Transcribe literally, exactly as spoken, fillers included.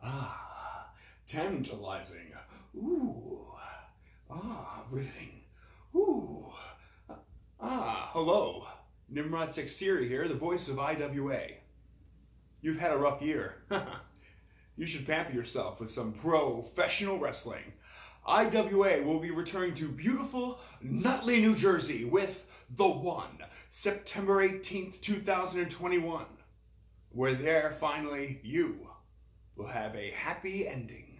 Ah, tantalizing. Ooh. Ah, riveting. Ooh. Ah, hello. Nimrod Sexiri here, the voice of I W A. You've had a rough year. You should pamper yourself with some professional wrestling. I W A will be returning to beautiful Nutley, New Jersey with The One, September eighteenth, two thousand twenty-one. Where there, finally, you will have a happy ending.